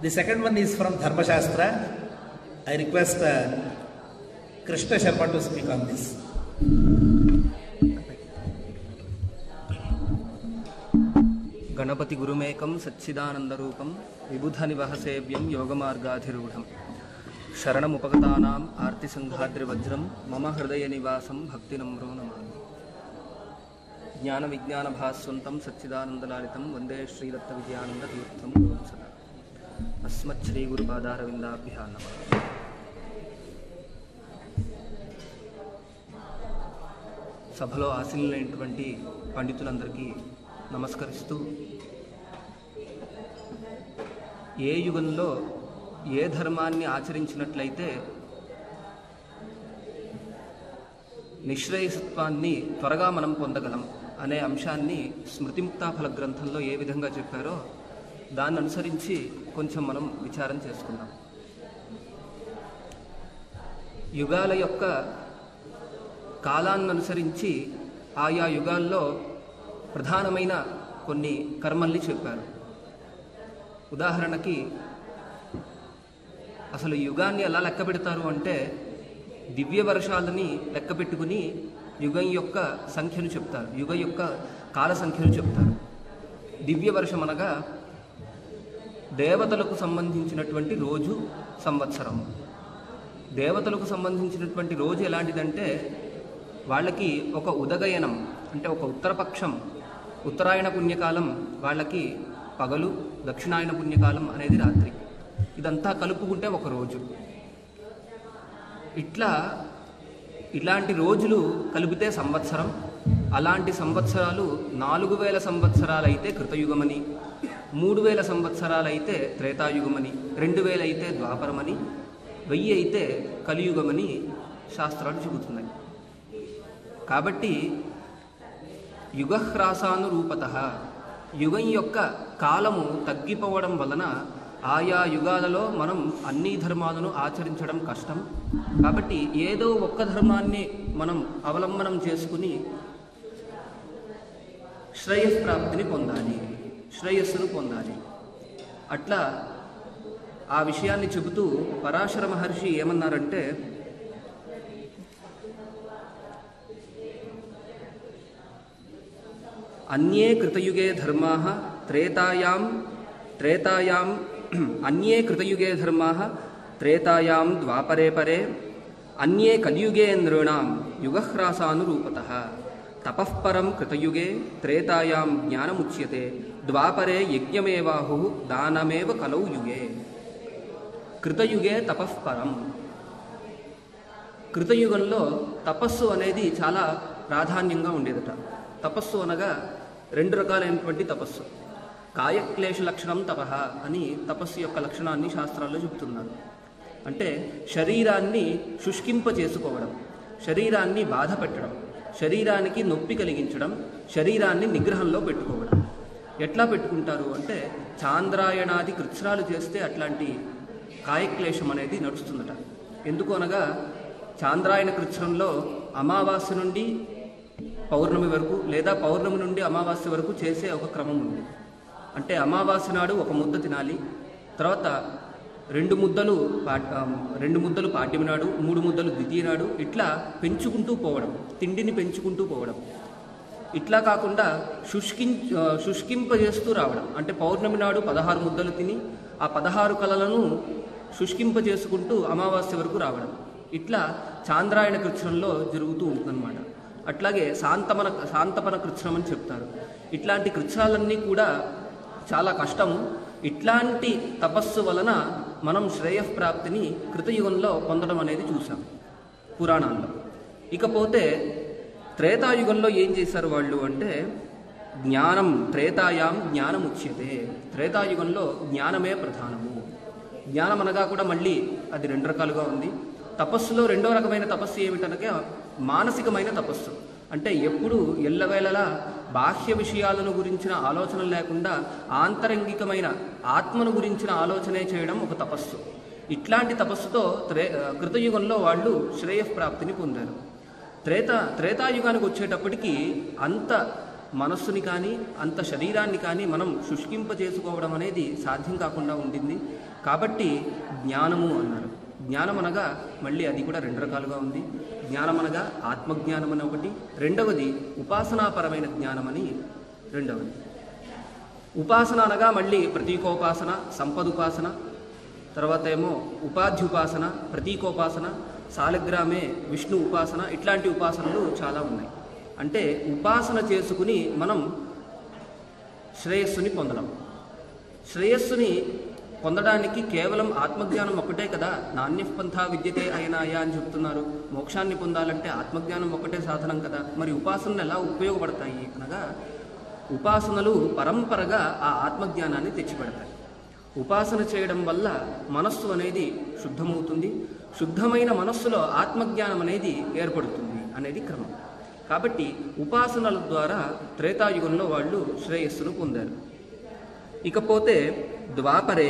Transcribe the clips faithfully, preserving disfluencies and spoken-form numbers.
The second one is from Dharma Shastra. I request uh, Krishna Sharma to speak on this. Ganpati गुरुमेकं सच्चिदानंदरूपं विबुधनिवहसेव्यं योगमार्गाधिरूढं शरणमुपगतानाम् आर्तिसंघाद्रिवज्रं मम हृदयनिवासं भक्तिनम्रो नमामि। ज्ञानविज्ञानभास्वन्तं सच्चिदानन्दलालितं वन्दे श्रीदत्तविजयानन्दतीर्थं गुरुं सदा। अस्मच्छ्रीगुरुपादारविन्दाभ्यां नमः। సభలో ఆశీనులైనటువంటి పండితులందరికీ నమస్కరిస్తూ, ఏ యుగంలో ఏ ధర్మాన్ని ఆచరించినట్లయితే నిశ్రేయసత్వాన్ని త్వరగా మనం పొందగలం అనే అంశాన్ని స్మృతిముక్తాఫల గ్రంథంలో ఏ విధంగా చెప్పారో దాన్ని అనుసరించి కొంచెం మనం విచారం చేసుకుందాం. యుగాల యొక్క కాలాన్ని అనుసరించి ఆయా యుగాల్లో ప్రధానమైన కొన్ని కర్మల్ని చెప్పారు. ఉదాహరణకి అసలు యుగాన్ని ఎలా లెక్క పెడతారు అంటే దివ్య వర్షాలని లెక్క పెట్టుకుని యుగం యొక్క సంఖ్యను చెప్తారు, యుగ యొక్క కాల సంఖ్యను చెప్తారు. దివ్య వర్షం అనగా దేవతలకు సంబంధించినటువంటి రోజు సంవత్సరం. దేవతలకు సంబంధించినటువంటి రోజు ఎలాంటిదంటే వాళ్ళకి ఒక ఉదగయనం అంటే ఒక ఉత్తరపక్షం, ఉత్తరాయణ పుణ్యకాలం వాళ్ళకి పగలు, దక్షిణాయన పుణ్యకాలం అనేది రాత్రి. ఇదంతా కలుపుకుంటే ఒక రోజు. ఇట్లా ఇలాంటి రోజులు కలిపితే సంవత్సరం. అలాంటి సంవత్సరాలు నాలుగు వేల సంవత్సరాలైతే కృతయుగమని, మూడు వేల సంవత్సరాలైతే త్రేతాయుగమని, రెండు వేలు అయితే ద్వాపరమని, వెయ్యి అయితే కలియుగమని శాస్త్రాలు చెబుతున్నాయి. కాబట్టి యుగహ్రాసానురూపతః యుగం యొక్క కాలము తగ్గిపోవడం వలన ఆయా యుగాలలో మనం అన్ని ధర్మాలను ఆచరించడం కష్టం. కాబట్టి ఏదో ఒక్క ధర్మాన్ని మనం అవలంబనం చేసుకుని శ్రేయస్ప్రాప్తిని పొందాలి, శ్రేయస్సును పొందాలి. అట్లా ఆ విషయాన్ని చెబుతూ పరాశర మహర్షి ఏమన్నారంటే, అన్యే కృతయుగే ధర్మాః త్రేతాయాం త్రేతాయాం అన్యే కృతయుగే ధర్మాః త్రేతాయాం ద్వాపరే పరే అన్యే కలియుగే నృణాం యుగహ్రాసానురూపతః తపఃపరం కృతయుగే త్రేతాయాం జ్ఞానముచ్యతే ద్వాపరే యజ్ఞమేవాహుః దానమేవ కలౌ యుగే. కృతయుగే తపఃపరం. కృతయుగంలో తపస్సు అనేది చాలా ప్రాధాన్యంగా ఉండేదట. తపస్సు అనగా రెండు రకాలైనటువంటి తపస్సు. కాయక్లేశ లక్షణం తపః అని తపస్సు యొక్క లక్షణాన్ని శాస్త్రాల్లో చెబుతున్నారు. అంటే శరీరాన్ని శుష్కింప చేసుకోవడం, శరీరాన్ని బాధ పెట్టడం, శరీరానికి నొప్పి కలిగించడం, శరీరాన్ని నిగ్రహంలో పెట్టుకోవడం. ఎట్లా పెట్టుకుంటారు అంటే చాంద్రాయణాది కృత్స్రాలు చేస్తే అట్లాంటి కాయక్లేశం అనేది నడుస్తుందట. ఎందుకు అనగా చాంద్రాయణ కృత్స్రంలో అమావాస్య నుండి పౌర్ణమి వరకు లేదా పౌర్ణమి నుండి అమావాస్య వరకు చేసే ఒక క్రమం ఉంది. అంటే అమావాస్య నాడు ఒక ముద్ద తినాలి, తర్వాత రెండు ముద్దలు పా రెండు ముద్దలు పాడ్యమి నాడు, మూడు ముద్దలు ద్వితీయ నాడు, ఇట్లా పెంచుకుంటూ పోవడం, తిండిని పెంచుకుంటూ పోవడం. ఇట్లా కాకుండా శుష్కిం శుష్కింపజేస్తూ రావడం. అంటే పౌర్ణమి నాడు పదహారు ముద్దలు తిని ఆ పదహారు కళలను శుష్కింపజేసుకుంటూ అమావాస్య వరకు రావడం. ఇట్లా చాంద్రాయణ కృత్స్రంలో జరుగుతూ ఉంటుందన్నమాట. అట్లాగే శాంతమన శాంతపన కృత్స్రం అని చెప్తారు. ఇట్లాంటి కృత్స్రాలన్నీ కూడా చాలా కష్టము. ఇట్లాంటి తపస్సు వలన మనం శ్రేయఃప్రాప్తిని కృతయుగంలో పొందడం అనేది చూసాం పురాణాల్లో. ఇకపోతే త్రేతాయుగంలో ఏం చేశారు వాళ్ళు అంటే జ్ఞానం త్రేతాయాం జ్ఞానం ఉచ్యతే. త్రేతాయుగంలో జ్ఞానమే ప్రధానము. జ్ఞానం అనగా కూడా మళ్ళీ అది రెండు రకాలుగా ఉంది. తపస్సులో రెండో రకమైన తపస్సు ఏమిటనగా మానసికమైన తపస్సు. అంటే ఎప్పుడు ఎల్లవేళలా బాహ్య విషయాలను గురించిన ఆలోచన లేకుండా ఆంతరంగికమైన ఆత్మను గురించిన ఆలోచనే చేయడం ఒక తపస్సు. ఇట్లాంటి తపస్సుతో త్రే కృతయుగంలో వాళ్ళు శ్రేయఃప్రాప్తిని పొందారు. త్రేత త్రేతాయుగానికి వచ్చేటప్పటికి అంత మనస్సుని కానీ అంత శరీరాన్ని కానీ మనం శుష్కింప చేసుకోవడం అనేది సాధ్యం కాకుండా ఉండింది. కాబట్టి జ్ఞానము అన్నారు. జ్ఞానం అనగా మళ్ళీ అది కూడా రెండు రకాలుగా ఉంది. జ్ఞానం అనగా ఆత్మజ్ఞానం అని ఒకటి, రెండవది ఉపాసనాపరమైన జ్ఞానం అని రెండవది. ఉపాసన అనగా మళ్ళీ ప్రతీకోపాసన, సంపదుపాసన, తర్వాత ఏమో ఉపాధ్యుపాసన, ప్రతీకోపాసన, సాలగ్రామే విష్ణు ఉపాసన, ఇట్లాంటి ఉపాసనలు చాలా ఉన్నాయి. అంటే ఉపాసన చేసుకుని మనం శ్రేయస్సుని పొందడం. శ్రేయస్సుని పొందడానికి కేవలం ఆత్మజ్ఞానం ఒక్కటే కదా, నాణ్యపంథా విద్యతే అయినాయా అని చెప్తున్నారు. మోక్షాన్ని పొందాలంటే ఆత్మజ్ఞానం ఒక్కటే సాధనం కదా. మరి ఉపాసనలు ఎలా ఉపయోగపడతాయి అనగా, ఉపాసనలు పరంపరగా ఆ ఆత్మజ్ఞానాన్ని తెచ్చిపెడతాయి. ఉపాసన చేయడం వల్ల మనస్సు అనేది శుద్ధమవుతుంది. శుద్ధమైన మనస్సులో ఆత్మజ్ఞానం అనేది ఏర్పడుతుంది అనేది క్రమం. కాబట్టి ఉపాసనల ద్వారా త్రేతాయుగంలో వాళ్ళు శ్రేయస్సును పొందారు. ఇకపోతే ద్వాపరే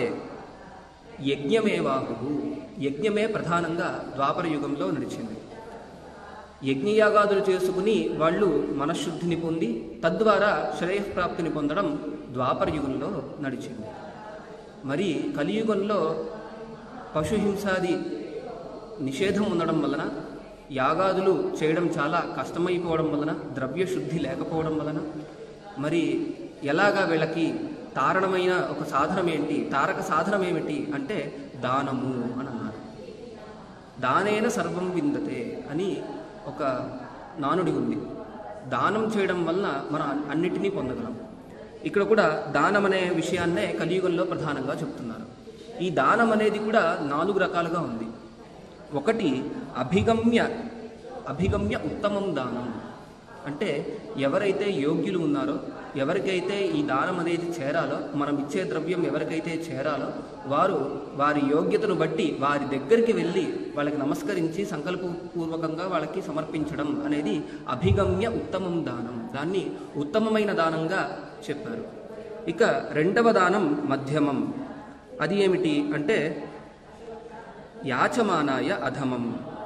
యజ్ఞమేవాహు, యజ్ఞమే ప్రధానంగా ద్వాపర యుగంలో నడిచింది. యజ్ఞయాగాదులు చేసుకుని వాళ్ళు మనశ్శుద్ధిని పొంది తద్వారా శ్రేయఃప్రాప్తిని పొందడం ద్వాపర యుగంలో నడిచింది. మరి కలియుగంలో పశుహింసాది నిషేధం ఉండడం వలన, యాగాదులు చేయడం చాలా కష్టమైపోవడం వలన, ద్రవ్యశుద్ధి లేకపోవడం వలన, మరి ఎలాగా వీళ్ళకి తారణమైన ఒక సాధనం ఏంటి, తారక సాధనం ఏమిటి అంటే దానము అని అన్నారు. దానేన సర్వం విందతే అని ఒక నానుడి ఉంది. దానం చేయడం వలన మనం అన్నిటినీ పొందగలం. ఇక్కడ కూడా దానం అనే విషయాన్నే కలియుగంలో ప్రధానంగా చెప్తున్నారు. ఈ దానం అనేది కూడా నాలుగు రకాలుగా ఉంది. ఒకటి అభిగమ్య అభిగమ్య ఉత్తమం దానం. అంటే ఎవరైతే యోగ్యులు ఉన్నారో, ఎవరికైతే ఈ దానం అనేది చేరాలో, మనం ఇచ్చే ద్రవ్యం ఎవరికైతే చేరాలో వారు వారి యోగ్యతను బట్టి వారి దగ్గరికి వెళ్ళి వాళ్ళకి నమస్కరించి సంకల్పపూర్వకంగా వాళ్ళకి సమర్పించడం అనేది అభిగమ్య ఉత్తమం దానం. దాన్ని ఉత్తమమైన దానంగా చెప్పారు. ఇక రెండవ దానం మధ్యమం. అది ఏమిటి అంటే యాచమానాయ అధమం,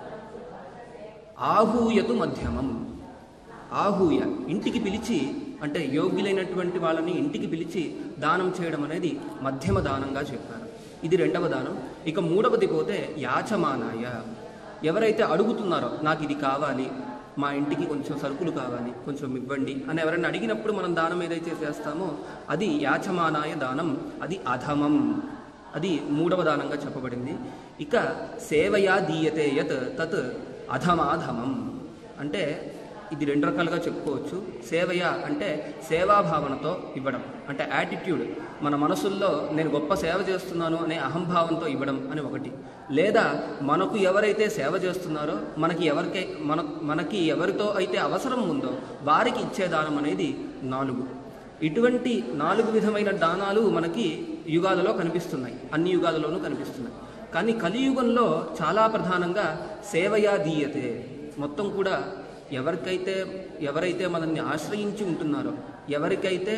ఆహూయతు మధ్యమం. ఆహూయ ఇంటికి పిలిచి, అంటే యోగ్యులైనటువంటి వాళ్ళని ఇంటికి పిలిచి దానం చేయడం అనేది మధ్యమ దానంగా చెప్పారు. ఇది రెండవ దానం. ఇక మూడవది పోతే యాచమానాయ, ఎవరైతే అడుగుతున్నారో నాకు ఇది కావాలి, మా ఇంటికి కొంచెం సరుకులు కావాలి, కొంచెం ఇవ్వండి అని ఎవరైనా అడిగినప్పుడు మనం దానం ఏదైతే చేస్తామో అది యాచమానాయ దానం. అది అధమం, అది మూడవ దానంగా చెప్పబడింది. ఇక సేవయా దీయతే యత్ తత్ అధమాధమం. అంటే ఇది రెండు రకాలుగా చెప్పుకోవచ్చు. సేవయ అంటే సేవాభావనతో ఇవ్వడం, అంటే యాటిట్యూడ్, మన మనసుల్లో నేను గొప్ప సేవ చేస్తున్నాను అనే అహంభావంతో ఇవ్వడం అని ఒకటి. లేదా మనకు ఎవరైతే సేవ చేస్తున్నారో, మనకి ఎవరికై మన మనకి ఎవరితో అయితే అవసరం ఉందో వారికి ఇచ్చే దానం అనేది నాలుగు. ఇటువంటి నాలుగు విధమైన దానాలు మనకి యుగాలలో కనిపిస్తున్నాయి, అన్ని యుగాలలోనూ కనిపిస్తున్నాయి. కానీ కలియుగంలో చాలా ప్రధానంగా సేవయా దీయతే. మొత్తం కూడా ఎవరికైతే ఎవరైతే మనల్ని ఆశ్రయించి ఉంటున్నారో, ఎవరికైతే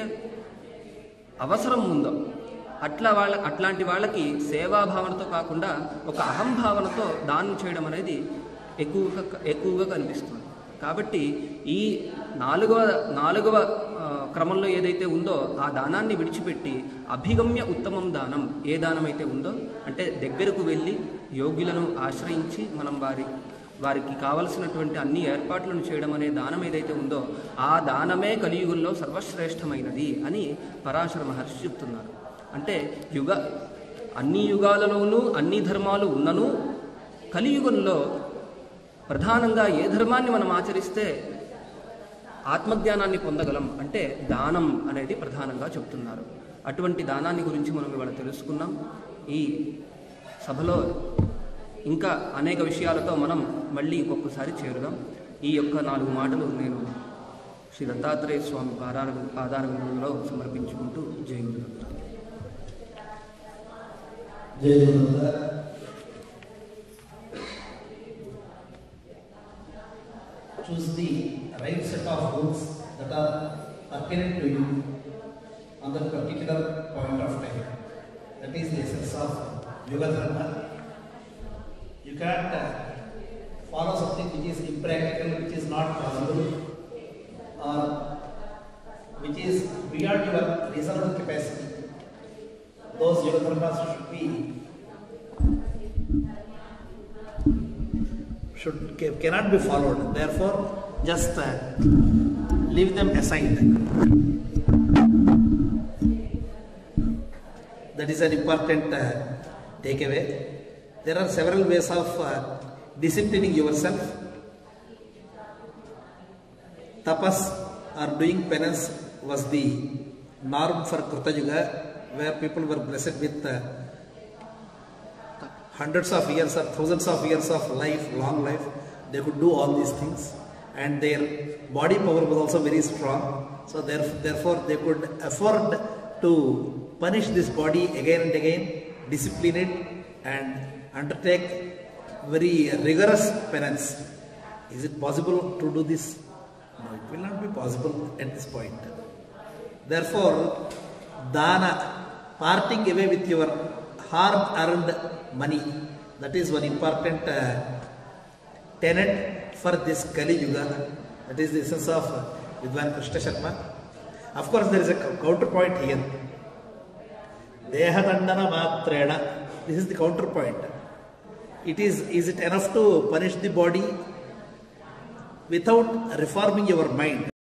అవసరం ఉందో అట్లా వాళ్ళ అట్లాంటి వాళ్ళకి సేవాభావనతో కాకుండా ఒక అహంభావనతో దానం చేయడం అనేది ఎక్కువగా ఎక్కువగా కనిపిస్తుంది. కాబట్టి ఈ నాలుగవ నాలుగవ క్రమంలో ఏదైతే ఉందో ఆ దానాన్ని విడిచిపెట్టి అభిగమ్య ఉత్తమం దానం, ఏ దానం అయితే ఉందో అంటే దగ్గరకు వెళ్ళి యోగ్యులను ఆశ్రయించి మనం వారి వారికి కావలసినటువంటి అన్ని ఏర్పాట్లను చేయడం అనే దానం ఏదైతే ఉందో ఆ దానమే కలియుగంలో సర్వశ్రేష్టమైనది అని పరాశర మహర్షి చెప్తున్నారు. అంటే యుగ అన్ని యుగాలలోనూ అన్ని ధర్మాలు ఉన్నను కలియుగంలో ప్రధానంగా ఏ ధర్మాన్ని మనం ఆచరిస్తే ఆత్మజ్ఞానాన్ని పొందగలం అంటే దానం అనేది ప్రధానంగా చెప్తున్నారు. అటువంటి దానాన్ని గురించి మనం ఇవాళ తెలుసుకున్నాం. ఈ సభలో ఇంకా అనేక విషయాలతో మనం మళ్ళీ ఇంకొకసారి చేరుదాం. ఈ యొక్క నాలుగు మాటలు నేను శ్రీ దత్తాత్రేయ స్వామి పాదార పాదారవిందంలో సమర్పించుకుంటూ జై గురుదత్త. జై Gurudatta. Choose the right set of rules that are apparent to you on that particular point of time. That is the essence of Yoga Dharma. You can't uh, follow something which is impractical, which is not possible, or which is beyond your reasonable capacity, those yoga dharmas should be should cannot be followed. Therefore, just uh, leave them aside. That is an important uh, takeaway. There are several ways of uh, disciplining yourself. Tapas or doing penance was the norm for Krita Yuga, where people were blessed with uh, hundreds of years or thousands of years of life, long life. They could do all these things, and their body power was also very strong. So therefore they could afford to punish this body again and again, discipline it, and undertake very rigorous penance. Is it possible to do this? No, it will not be possible at this point. Therefore, dana, parting away with your hard-earned money, that is one important uh, tenet for this Kali Yuga. That is the essence of uh, Vidwan Krishna Sharma. Of course, there is a counterpoint here. Deha dandana matrena. This is the counterpoint. It is, is it enough to punish the body without reforming your mind?